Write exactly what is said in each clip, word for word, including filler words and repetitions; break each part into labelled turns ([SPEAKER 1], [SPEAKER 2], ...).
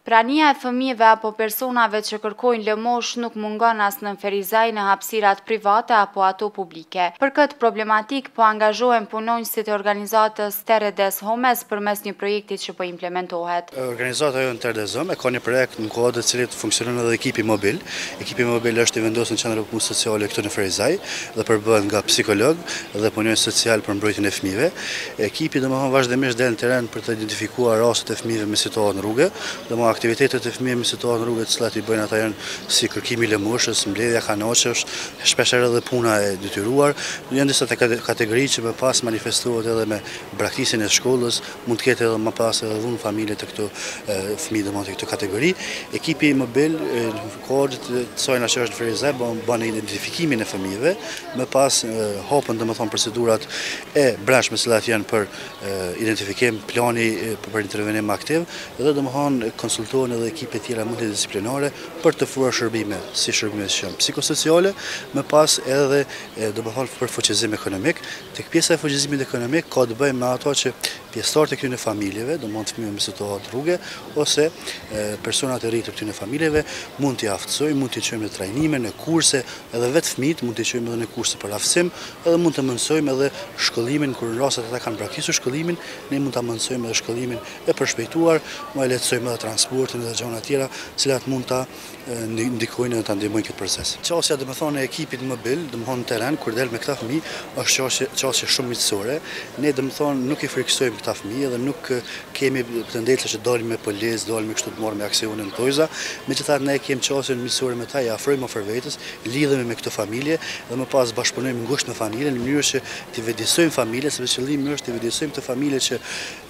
[SPEAKER 1] Prania e fëmijëve apo personave që kërkojnë lëmosh nuk mungon as në Ferizaj në hapësirat private apo ato publike. Për këtë problematik po angazhohen punonjësit e organizatës Terres Homes përmes një projekti që po implementohet.
[SPEAKER 2] Organizata jonë Terres Homes e ka një projekt në kohë të cilit funksionon edhe ekipi mobil. Ekipi mobil është i vendosur në qendrën e punës sociale këtu në Ferizaj dhe përbëhet nga psikolog dhe punonjës social për mbrojtjen e fëmijëve. Ekipi domethënë vazhdimisht del në terren për të identifikuar rastet e fëmijëve me situata në rrugë. Aktivitetet e fëmijëve me situata në rrugë të cilat i bëjnë ata janë si kërkimi i lëmoshës, mbledhja kanoçesh, shpeshherë edhe puna e detyruar. Janë disa kategori që më pas manifestohet edhe me braktisjen e shkollës, mund të ketë edhe më pas edhe dhunë familje të këto fëmijë domethënë të këto kategori. Ekipi mobil në kohë të sojna që është në Ferizaj bën identifikimin e fëmijëve, më pas hapën domethënë procedurat e brendshme që janë për identifikim, plani për intervenim aktiv dhe domethënë konsultohen edhe ekipe tjera multidisciplinare për të ofruar shërbime, si shërbime që janë psikosociale, më pas edhe do të thonë për fuqizim ekonomik. Tek pjesa e fuqizimit ekonomik ka të bëjë me ato që pjesëtarët e këtyre familjeve, do mund të fëmijë me situatë rrugë ose personat e rritur këtyre familjeve mund t'i aftësojmë, mund t'i çojmë në trajnime, në kurse, edhe vetë fëmijët mund t'i çojmë edhe në kurse për aftësim, edhe mund të mësojmë edhe shkollimin kur në rastet ata kanë braktisur shkollimin, ne mund ta mësojmë edhe shkollimin e përshpejtuar, më e lehtësojmë edhe transportin dhe gjëra tjera, cilat mund ta ndikojnë dhe ta ndihmojnë këtë proces. Qasja do të thonë e ekipit mobil, do të thonë terren kur del me këta fëmijë, është qasje qasje shumë miqësore. Ne do të thonë nuk i friksojmë këta fëmijë dhe nuk kemi tendencë që dalim me policë, dalim kështu të marrim aksionin tojza. Megjithatë ne kemi qasjen miqësore me ta, i afrojmë afër vetes, lidhemi me këtë familje dhe më pas bashkëpunojmë ngushtë me familjen në mënyrë që t'i vëdësojmë familjen, sepse qëllimi është t'i vëdësojmë këtë familje që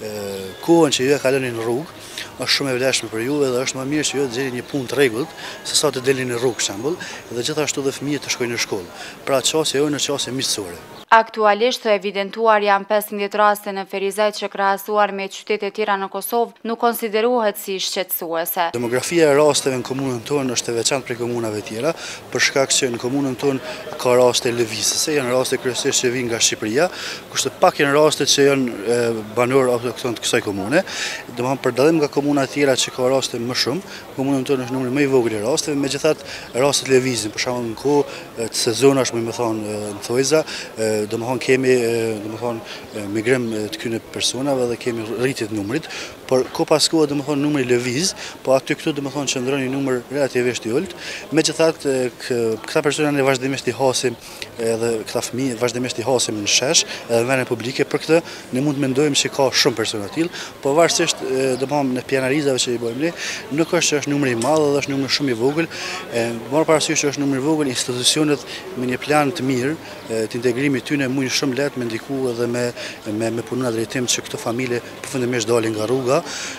[SPEAKER 2] kohën që ju e kaloni në rrugë është shumë e vlefshme për ju dhe është më mirë që ju të gjeni një punë të rregullt se sa të delini në rrugë për shembull, dhe gjithashtu dhe fëmijët të shkojnë në shkollë. Pra qasja jonë është qasje miqësore.
[SPEAKER 1] Aktualisht të evidentuar janë pesëmbëdhjetë raste në Ferizaj që krahasuar me qytete tjera në Kosovë nuk konsiderohet si shqetësuese.
[SPEAKER 2] Demografia e rasteve në komunën tonë është e veçantë prej komunave tjera, për shkak që në komunën tonë ka raste lëvizëse, janë raste kryesisht që vijnë nga Shqipëria, kurse pak janë raste që janë banorë autokton të kësaj komune. Domethënë për dallim nga komuna tjera që ka raste më shumë, komunën tonë është numri më i vogël i rasteve, megjithatë rastet lëvizin, për shembull në kohë të sezonash, më thonë në thojza, domethënë kemi domethënë migrim të këtyre personave dhe kemi rritje të numrit, por ko pas kohë domethënë numri lëviz, po aty këtu domethënë qëndron një numër relativisht i ulët. Megjithatë këta persona ne vazhdimisht i hasim edhe këta fëmijë vazhdimisht i hasim në shesh edhe në vende publike, për këtë ne mund të mendojmë se ka shumë persona të tillë, po varësisht domethënë në pjanarizave që i bëjmë ne, nuk është që është numri i madh dhe është numër shumë i vogël. Marr parasysh që është numër i vogël, institucionet me një plan të mirë të integrimit tyne mund shumë lehtë me ndiku edhe me me me punu në drejtim që këto familje përfundimisht dalin nga rruga.